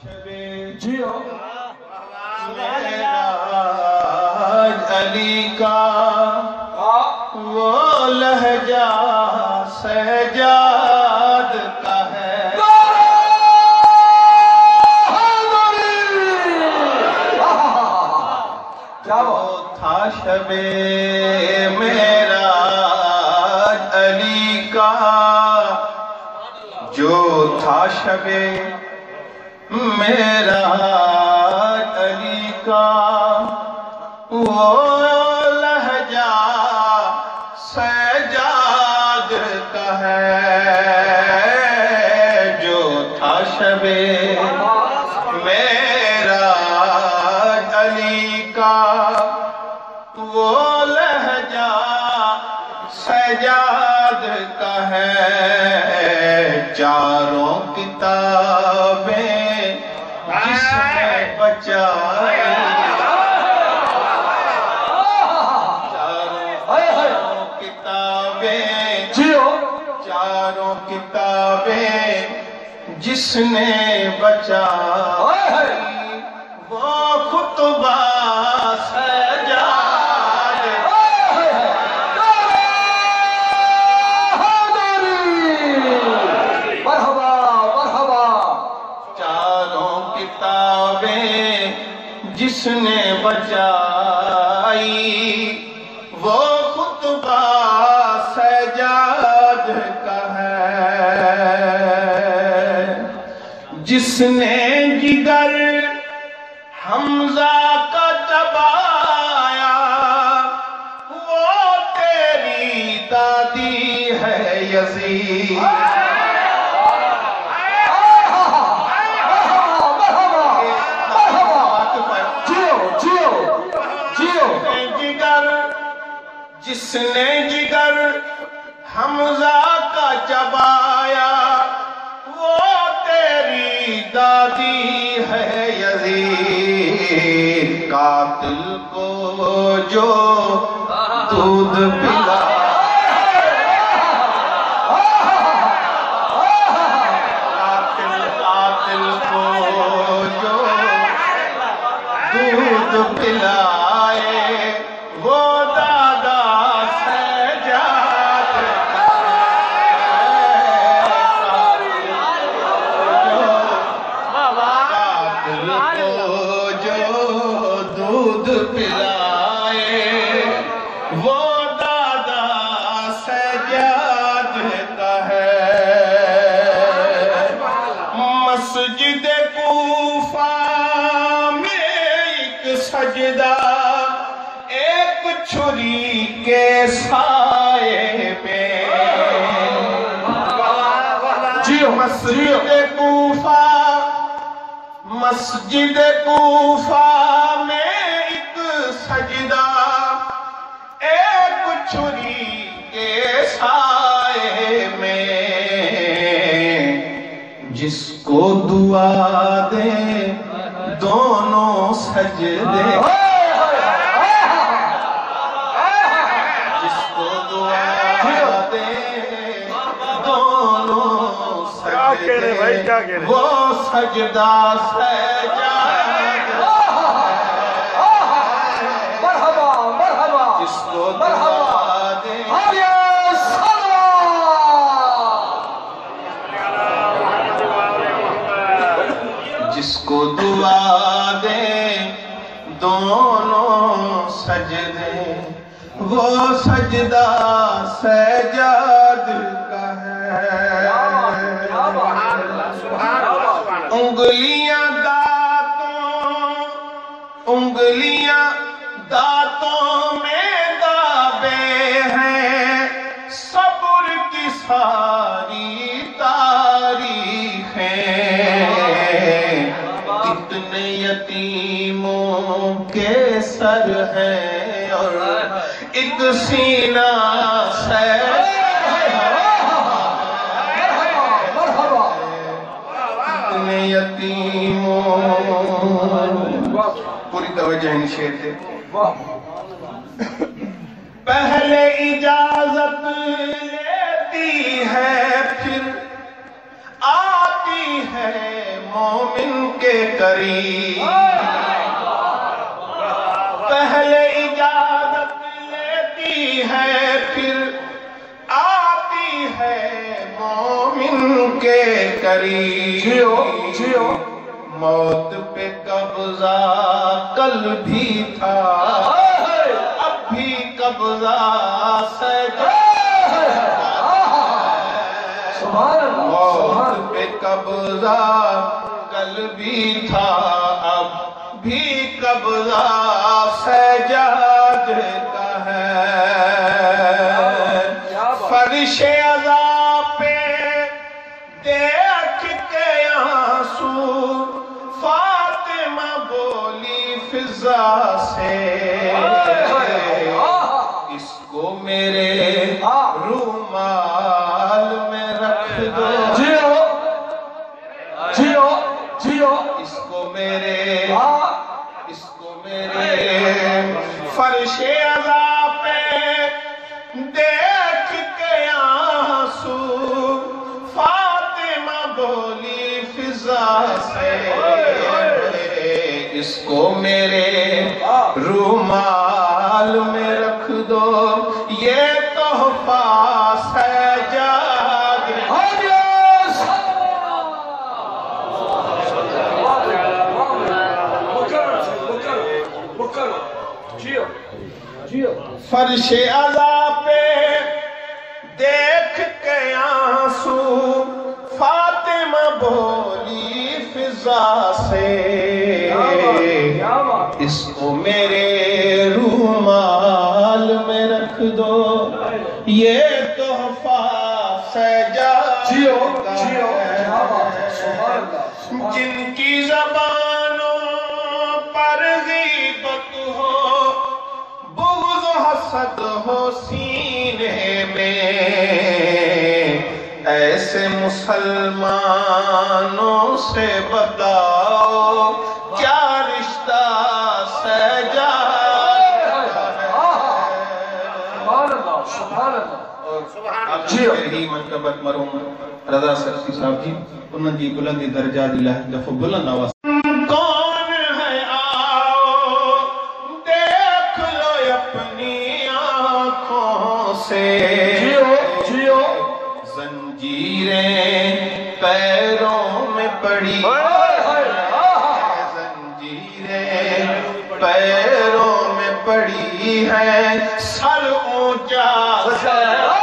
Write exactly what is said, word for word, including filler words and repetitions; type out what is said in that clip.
جیو معراج علی کا وہ لہجہ سجاد کا ہے، وہ تھا شب معراج علی کا، جو تھا شب معراج علی کا، وہ لہجہ سجاد کا ہے، جو تھا شب معراج علی کا، وہ لہجہ سجاد کا ہے، چاروں کتابیں جس نے بچائی، چاروں کتابیں چاروں کتابیں جس نے بچائی، وہ خطبہ سجاد، چاروں کتابیں جس نے بچائی، وہ خطبہ سجاد کا ہے، جس نے جگر حمزہ کا چبایا، وہ تیری دادی ہے یزید، جس نے جگر حمزہ کا چبایا، وہ تیری دادی ہے یزید، قاتل کو جو دودھ پلا، قاتل قاتل کو جو دودھ پلائے، وہ دادا سجاد کا قاتل کو جو دودھ پلائے، وہ دادا سجاد کا ہے، مسجد کوفہ میں ایک سجدہ ایک چھری کے سائے میں، مسجد کوفہ مسجد کوفہ میں ایک سجدہ ایک چھری کے سائے میں، جس کو دعا دے دونوں سجدے، وہ سجدہ سجاد، جس کو دعا دے جس کو دعا دے دونوں سجدے، وہ سجدہ سجاد کا ہے، انگلیاں دانتوں انگلیاں دانتوں میں دابے ہیں، صبر کی ساری تاریخیں، کتنے یتیموں کے سر ہیں اور ایک سینہ سے، یتیموں، پوری توجہ ان شعر سے، پہلے اجازت لیتی ہے پھر آتی ہے مومن کے قریب پہلے اجازت لیتی ہے پھر آتی ہے مومن کے قریب جیو جیو موت پہ قبضہ کل بھی تھا اب بھی قبضہ سجا موت پہ قبضہ کل بھی تھا اب بھی قبضہ سجاد کا ہے فرش عذاب پہ دیکھ کے آنسو فاطمہ بولی فضا سے اس کو میرے رومال میں رکھ دو جیو جیو جیو اس کو میرے اس کو میرے فرش عذاب پہ دیکھ کے آنسو فاطمہ بولی فضا سے اس کو میرے رومال میں رکھ دو یہ تحفہ سجاد فرش عذاب پہ دیکھ کے آنسو فاطمہ بولی فضا سے اس کو میرے رومال میں رکھ دو یہ تحفہ سجاد جیو کا جیو ہے جن کی زبانوں پر غیبت ہو بغض و حسد ہو سینے میں ایسے مسلمانوں سے بتاؤ کیا رشتہ سجاد جیو ہی منقبت مرحوم رضا سرسی صاحب جی انہوں جی بلندی درجہ دلہ دفع بلند آواز کون ہے آؤ دیکھ لو اپنی آنکھوں سے جیو جیو زنجیریں پیروں میں پڑی زنجیریں پیروں میں پڑی ہیں سر اونچا